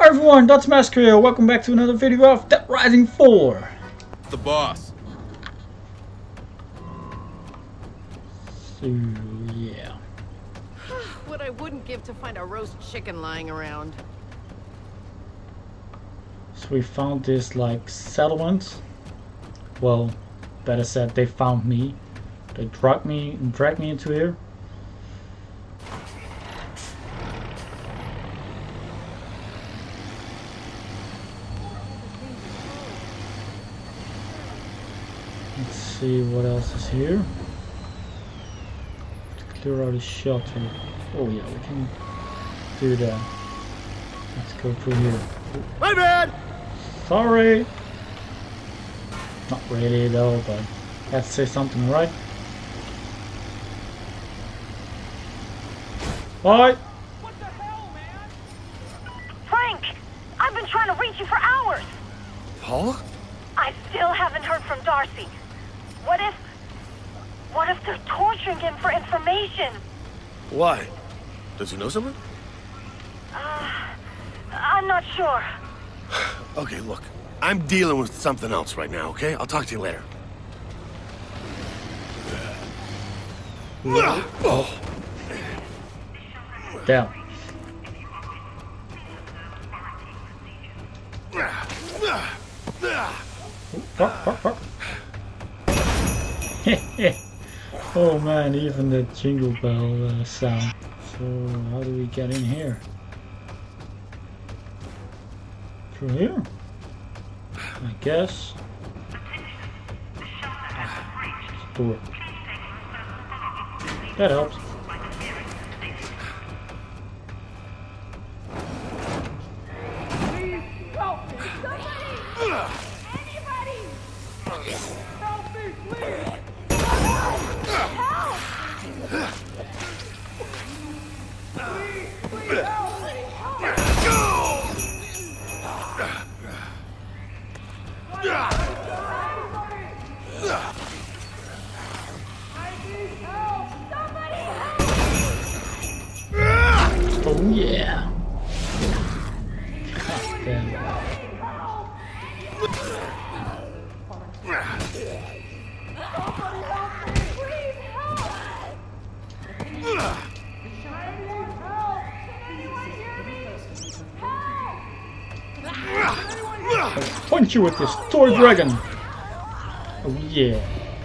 Hi everyone, that's Mask here. Welcome back to another video of Dead Rising 4. The boss. So, yeah. What I wouldn't give to find a roast chicken lying around. So we found this like settlement. Well, better said, they found me. They dragged me into here. Let's see what else is here. Let's clear out the shelter. Oh yeah, we can do that. Let's go through here. My bad. Sorry. Not really though, but I have to say something, right? Bye. What the hell, man? Frank, I've been trying to reach you for hours. Paula? I still haven't heard from Darcy. What if they're torturing him for information? Why? Does he know someone? I'm not sure. Okay, look. I'm dealing with something else right now, okay? I'll talk to you later. Oh. Down. Oh man, even the jingle bell sound. So how do we get in here? Through here? I guess. Door. That helps. Oh yeah. God damn. I'll punch you with this toy dragon. Oh yeah.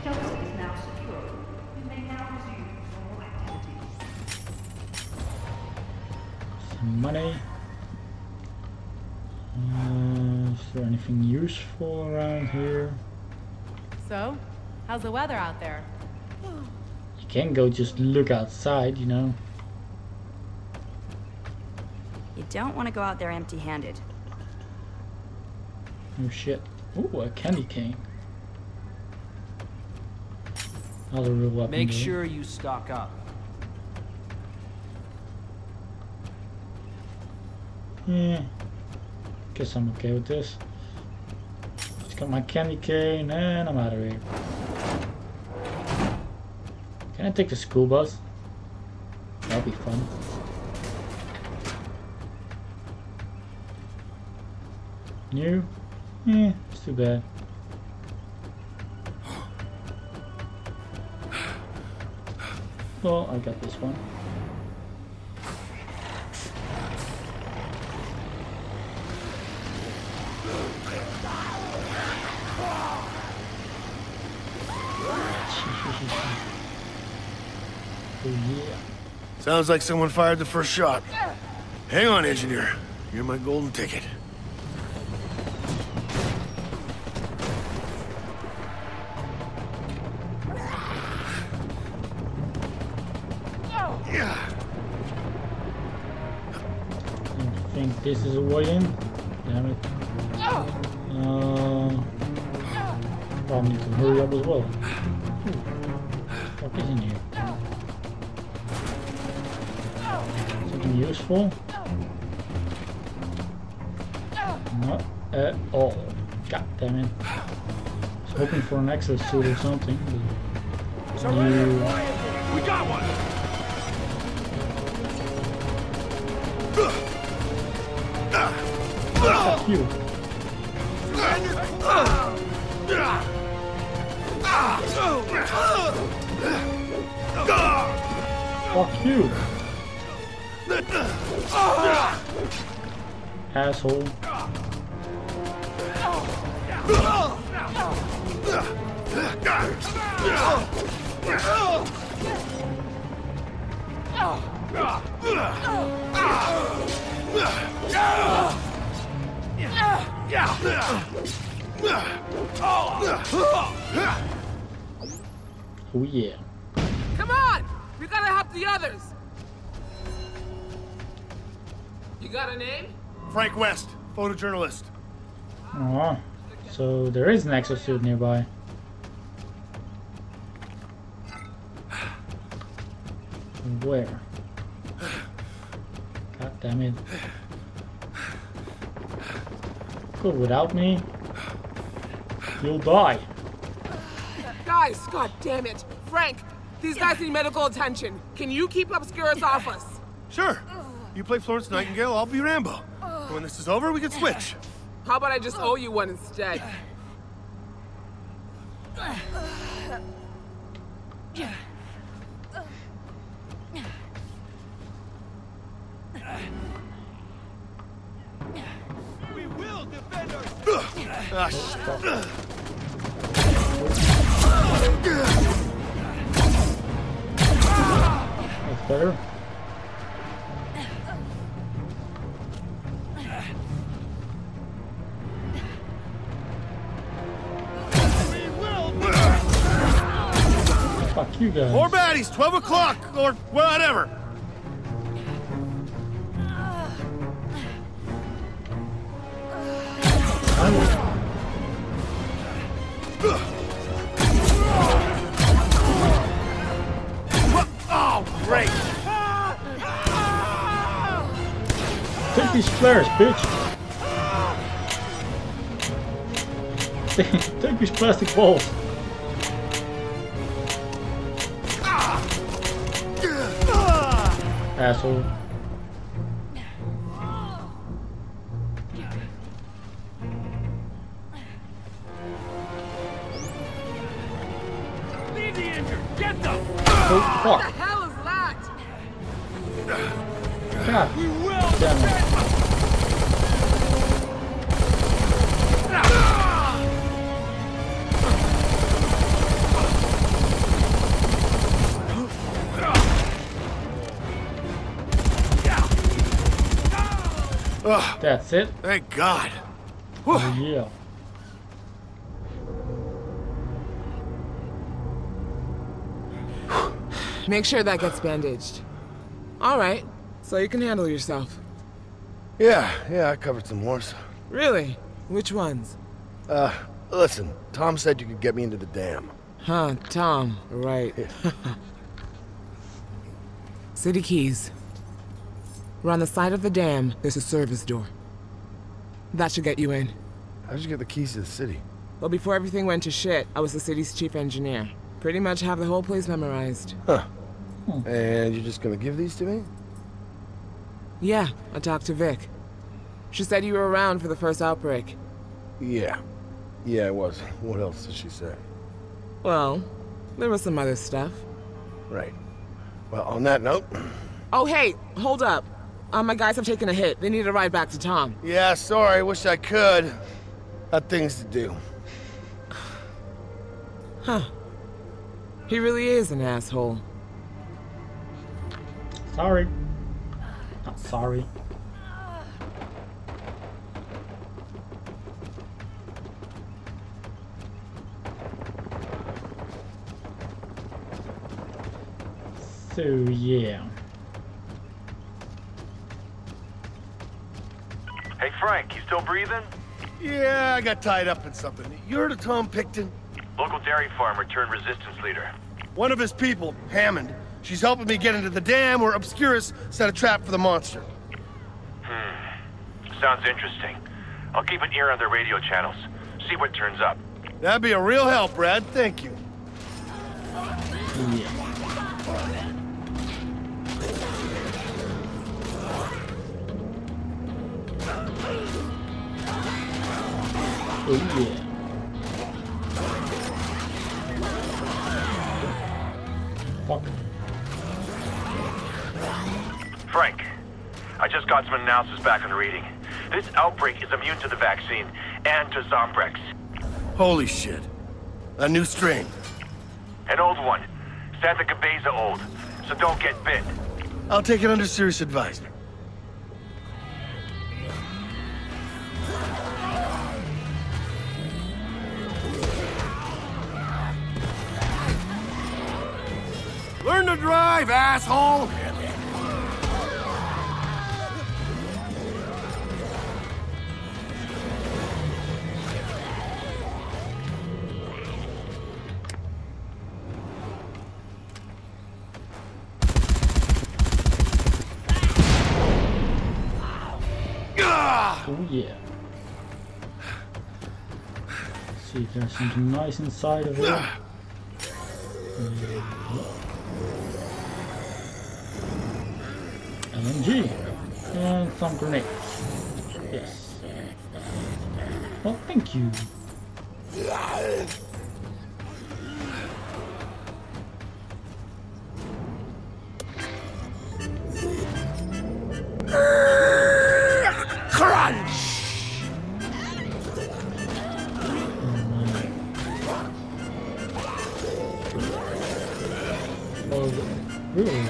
Some money. Is there anything useful around here? So, how's the weather out there? You can't go just look outside, you know. You don't want to go out there empty-handed. Oh shit. Ooh, a candy cane. Another real weapon. Make there. sure you stock up. Yeah. Guess I'm okay with this. Just got my candy cane and I'm out of here. Can I take the school bus? That'll be fun. New? Yeah, it's too bad. Well, I got this one. Oh yeah. Sounds like someone fired the first shot. Hang on, engineer. You're my golden ticket. I think this is a way in. Damn it. Probably need to hurry up as well. What is in here? Something useful? Not at all. God damn it. I was hoping for an access suit or something. We got one! you. Fuck you. Asshole. Oh yeah. Come on! We gotta help the others! You got a name? Frank West, photojournalist. Oh, so there is an exosuit nearby. Where? God damn it. Go without me. You'll die. Guys, god damn it! Frank, these guys need medical attention. Can you keep Obscurus off us? Sure. You play Florence Nightingale, I'll be Rambo. And when this is over, we can switch. How about I just owe you one instead? We will defend our... That's better. Fuck you guys. More baddies, 12 o'clock, or whatever. Oh, great. Take these flares, bitch. Take these plastic balls. Asshole. Leave the injured. Get them. Oh What fuck. the hell is that? God We will. damn it. That's it. Thank God. Oh yeah. Make sure that gets bandaged. Alright, so you can handle yourself. Yeah, I covered some wars. Really? Which ones? Listen, Tom said you could get me into the dam. Huh, Tom, right. City keys. We're on the side of the dam. There's a service door. That should get you in. How'd you get the keys to the city? Well, before everything went to shit, I was the city's chief engineer. Pretty much have the whole place memorized. Huh. And you're just gonna give these to me? Yeah, I talked to Vic. She said you were around for the first outbreak. Yeah, I was. What else did she say? Well, there was some other stuff. Right. Well, on that note... Oh, hey, hold up. My guys have taken a hit. They need a ride back to Tom. Yeah, sorry. Wish I could. Got things to do. Huh. He really is an asshole. Sorry. Not sorry. So yeah. Hey Frank, you still breathing? Yeah, I got tied up in something. You heard of Tom Picton? Local dairy farmer turned resistance leader. One of his people, Hammond. She's helping me get into the dam where Obscurus set a trap for the monster. Sounds interesting. I'll keep an ear on their radio channels. See what turns up. That'd be a real help, Brad. Thank you. Yeah. Oh yeah. Fuck. Frank, I just got some analysis back on the reading. This outbreak is immune to the vaccine and to Zombrex. Holy shit. A new strain. An old one. Santa Cabeza old. So don't get bit. I'll take it under serious advisement. Learn to drive, asshole! Oh yeah. See if there's something nice inside of it. LMG and some grenades. Yes. Well, thank you. Really?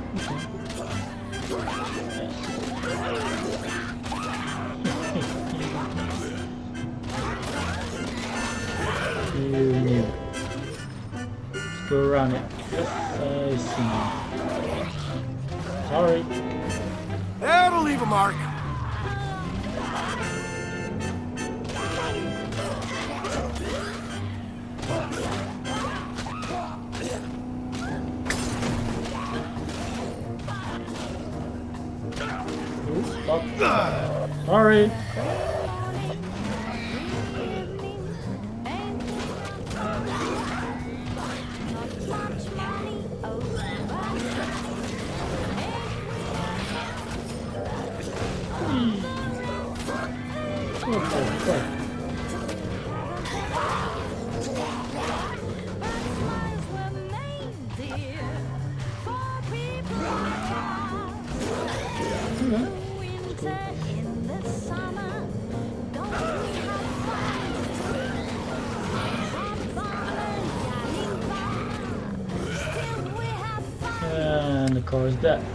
Okay. Let's go around it. Yes, I see. Sorry. That'll leave a mark. Sorry. And the car is dead.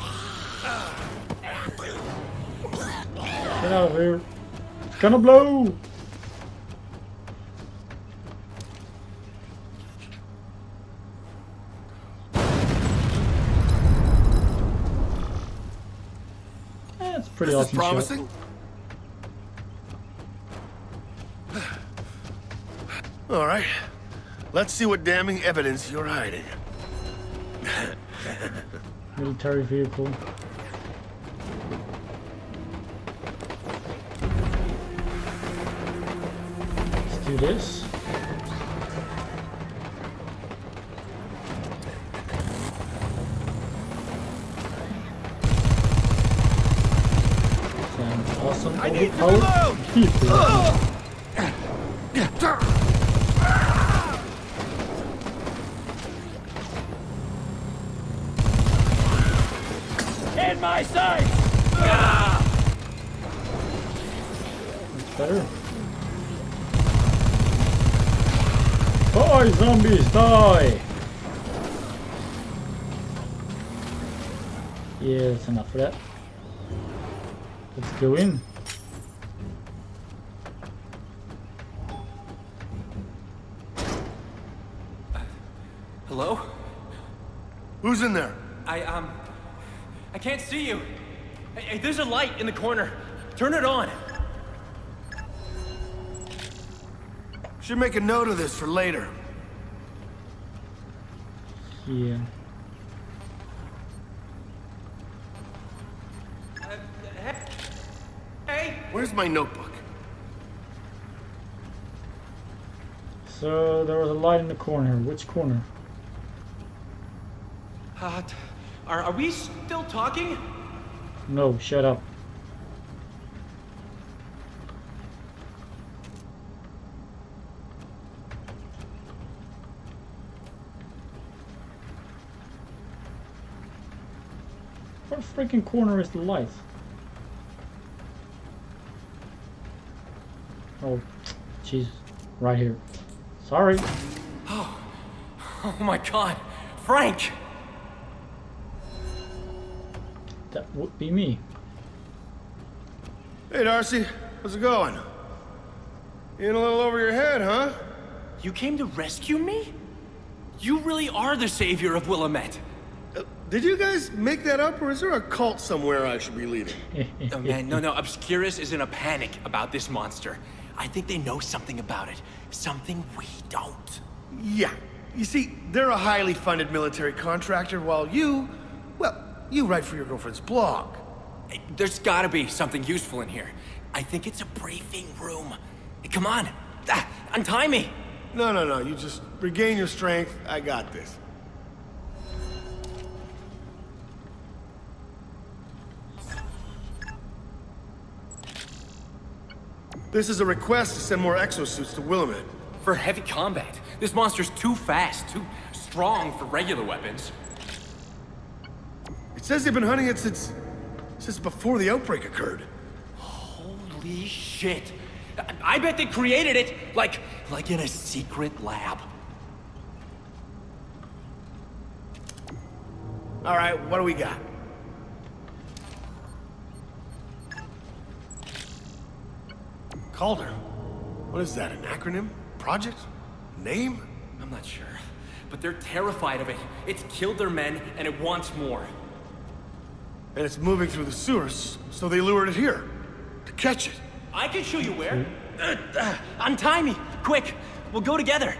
Get out of here. It's gonna blow! That's pretty awesome. This is promising. All right. Let's see what damning evidence you're hiding. Military vehicle. Let's do this. Sounds awesome. I need to reload! In my sight! That's better. Die, zombies, die! Yeah, that's enough for that. Let's go in. Hello? Who's in there? I can't see you. Hey, there's a light in the corner. Turn it on. Should make a note of this for later. Yeah. Hey! Where's my notebook? So there was a light in the corner. Which corner? Are we still talking? No, shut up. What freaking corner is the light? Oh, jeez. Right here. Sorry. Oh my God, Frank! That would be me. Hey, Darcy. How's it going? In a little over your head, huh? You came to rescue me? You really are the savior of Willamette. Did you guys make that up, or is there a cult somewhere I should be leading? Oh man, no, Obscurus is in a panic about this monster. I think they know something about it. Something we don't. Yeah. You see, they're a highly funded military contractor, while you write for your girlfriend's blog. Hey, there's gotta be something useful in here. I think it's a briefing room. Hey, come on, untie me. No, you just regain your strength. I got this. This is a request to send more exosuits to Willamette. For heavy combat. This monster's too fast, too strong for regular weapons. It says they've been hunting it since before the outbreak occurred. Holy shit. I bet they created it like in a secret lab. All right, what do we got? Calder. What is that, an acronym? Project? Name? I'm not sure, but they're terrified of it. It's killed their men, and it wants more. And it's moving through the sewers, so they lured it here. To catch it. I can show you where. Untie me, quick. We'll go together.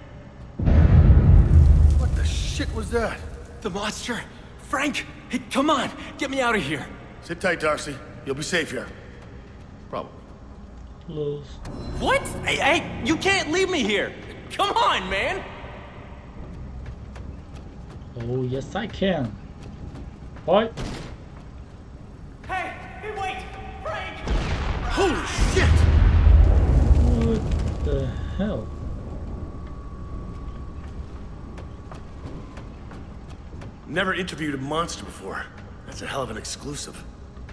What the shit was that? The monster. Frank, hey, come on. Get me out of here. Sit tight, Darcy. You'll be safe here. Probably. Lose. What? Hey, you can't leave me here. Come on, man. Oh, yes, I can. What? Hey, wait. Frank! Holy shit! What the hell? Never interviewed a monster before. That's a hell of an exclusive.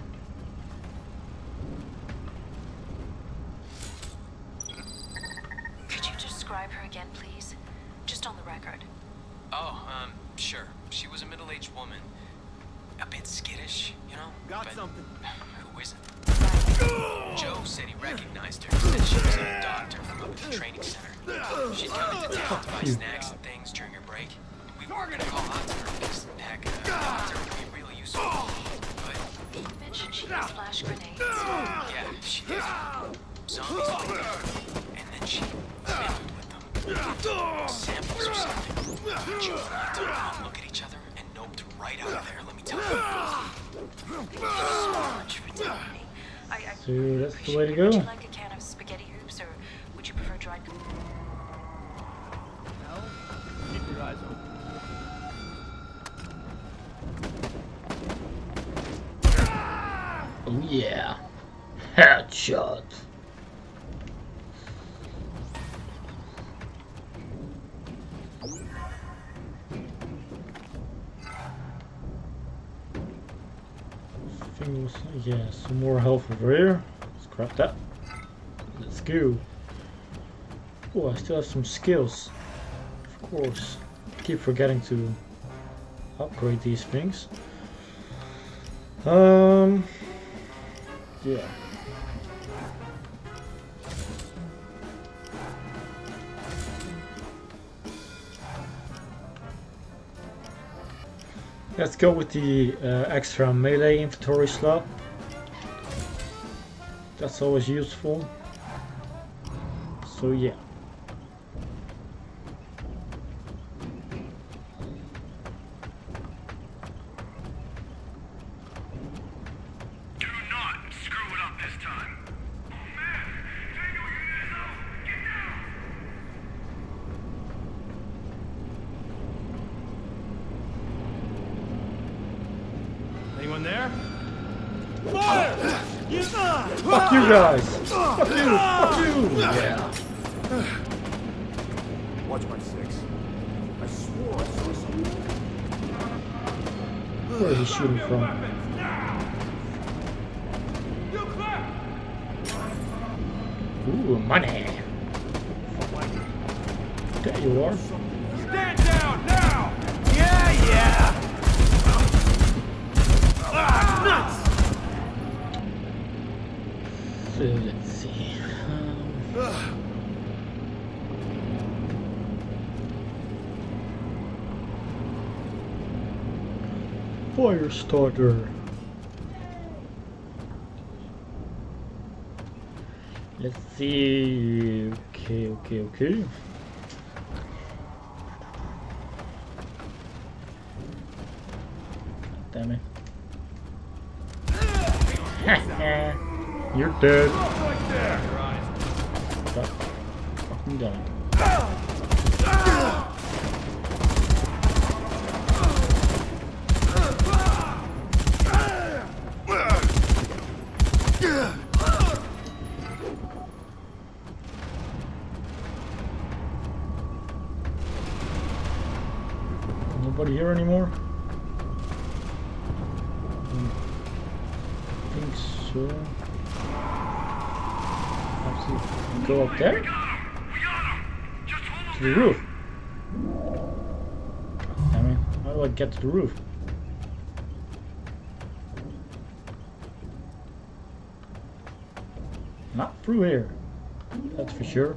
Could you describe her again, please? Just on the record. Oh, sure. She was a middle-aged woman. A bit skittish, you know? Got something. Who isn't? Joe said he recognized her. Said she was a doctor from up at the training center. She'd come into town to buy snacks and things during her break. We were gonna call out to her because, heck, a doctor would be real useful. But... You mentioned she used flash grenades. Yeah, she did. Zombies picked her up, and then she fiddled with them. Samples or something. Joe and I took a look at each other and noped right out of there, let me tell you. Thank you so much for telling me. So that's the way to Would you go. like a can of spaghetti hoops, or would you prefer dried... No? Keep your eyes open. Oh yeah. Headshot. Yeah, some more health over here. Let's grab that. Let's go. Oh, I still have some skills. Of course. I keep forgetting to upgrade these things. Yeah. Let's go with the extra melee inventory slot. That's always useful. So yeah. Do not screw it up this time. Oh man, take your units out. Get down. Anyone there? Fire! Fuck you guys! Fuck you! Fuck you! Yeah. Watch my six. I swore I saw something. Where is he shooting from? Ooh, money. There you are. Stand down now! Yeah! Ah, nuts! So let's see. Fire starter. Let's see. Okay. Damn it. You're dead. Stop fucking dying. Nobody here anymore? I think so. Have to go up there? To the roof. I mean, how do I get to the roof? Not through here. That's for sure.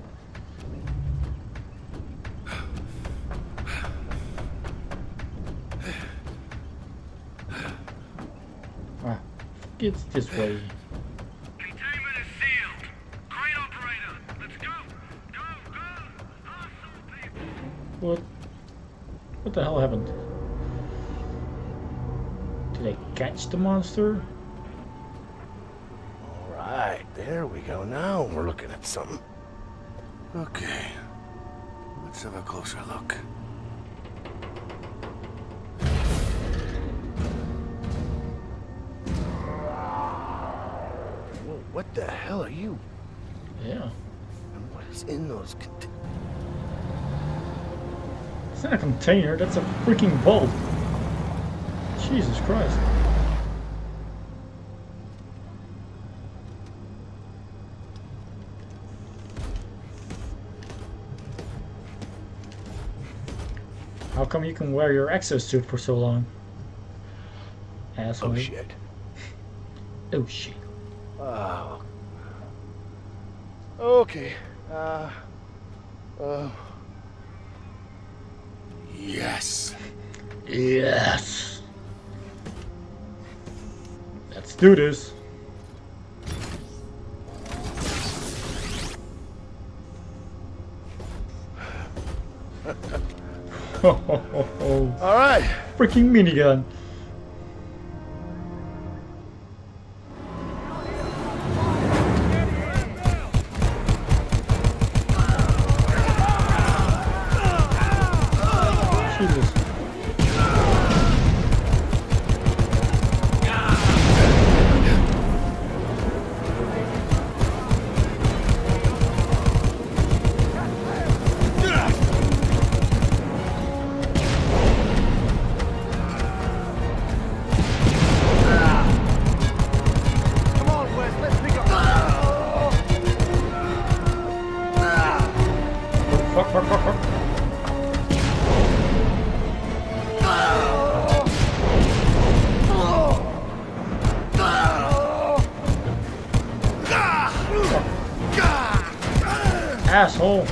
It's this way. Containment is sealed. Crane operator, let's go. Go. Hustle, people. What the hell happened? Did I catch the monster? Alright, there we go. Now we're looking at something. Okay. Let's have a closer look. What the hell are you? Yeah. And what is in those It's not a container, that's a freaking vault. Jesus Christ. How come you can wear your exosuit for so long? Asshole. Oh shit. Oh shit. Oh. Okay. Yes. Yes. Let's do this. All right. Freaking minigun. Jesus. Asshole.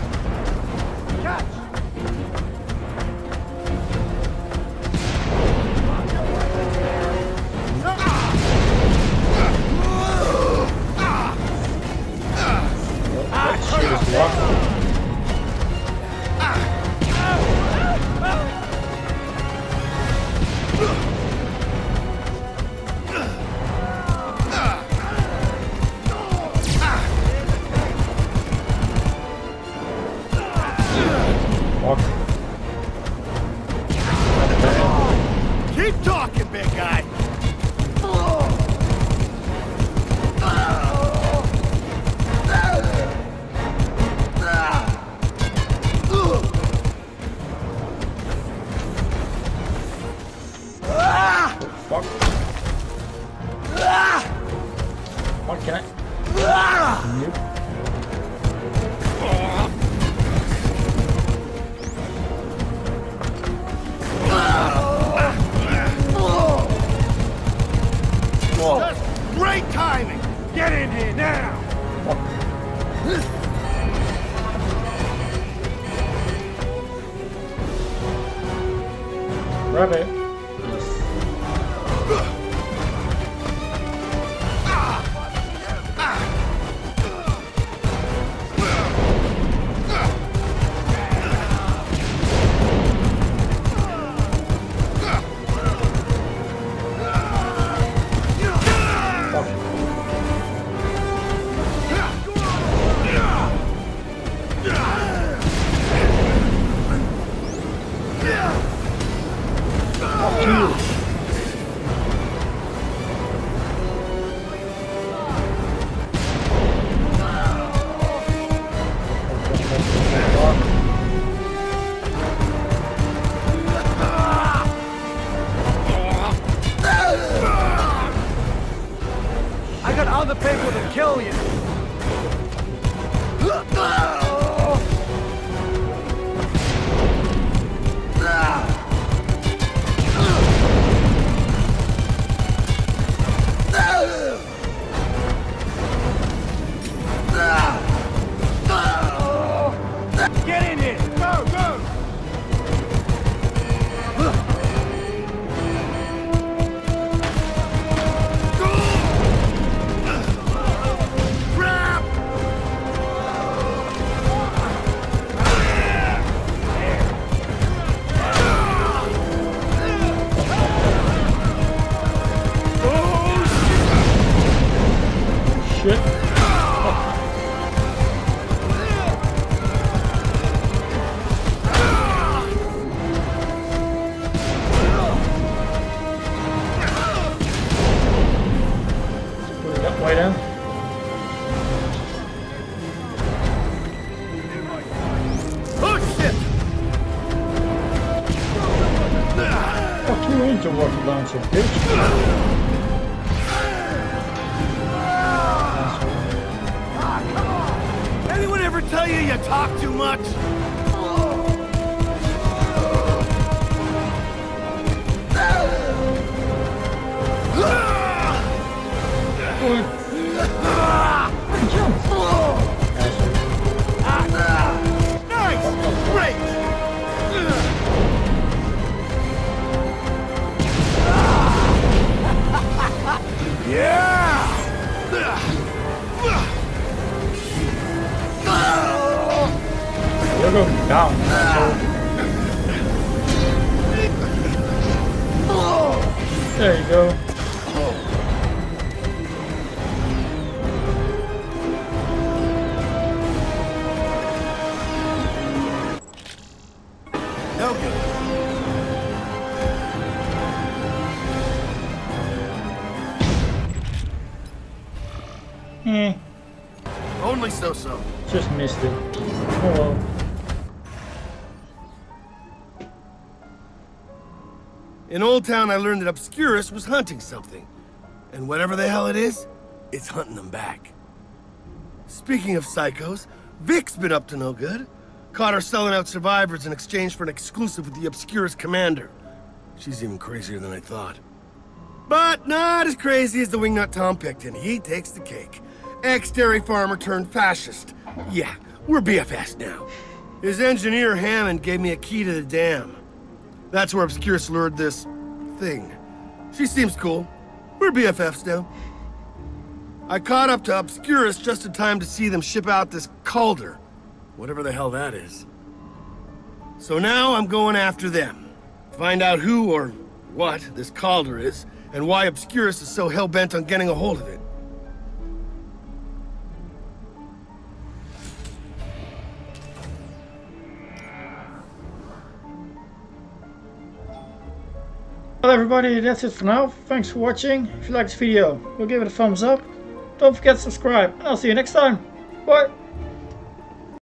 That shit is locked. What can I? Nope. That's great timing! Get in here now! Grab it. I got other people to kill you! Get in here! Go, go! Grab! Shit. Put it up way down. Oh shit! Fuck you into water launcher, bitch. Anyone ever tell you you talk too much? Nice! Great! Yeah! You're going down. There you go. No good. Only so-so. Just missed it. Oh well. In Old Town, I learned that Obscurus was hunting something. And whatever the hell it is, it's hunting them back. Speaking of psychos, Vic's been up to no good. Caught her selling out survivors in exchange for an exclusive with the Obscurus commander. She's even crazier than I thought. But not as crazy as the wingnut Tom picked, and he takes the cake. Ex-dairy farmer turned fascist. Yeah, we're BFFs now. His engineer, Hammond, gave me a key to the dam. That's where Obscurus lured this thing. She seems cool. We're BFFs now. I caught up to Obscurus just in time to see them ship out this Calder. Whatever the hell that is. So now I'm going after them. Find out who or what this Calder is, and why Obscurus is so hell-bent on getting a hold of it. Well everybody, that's it for now. Thanks for watching. If you liked this video, we'll give it a thumbs up. Don't forget to subscribe, and I'll see you next time. Bye!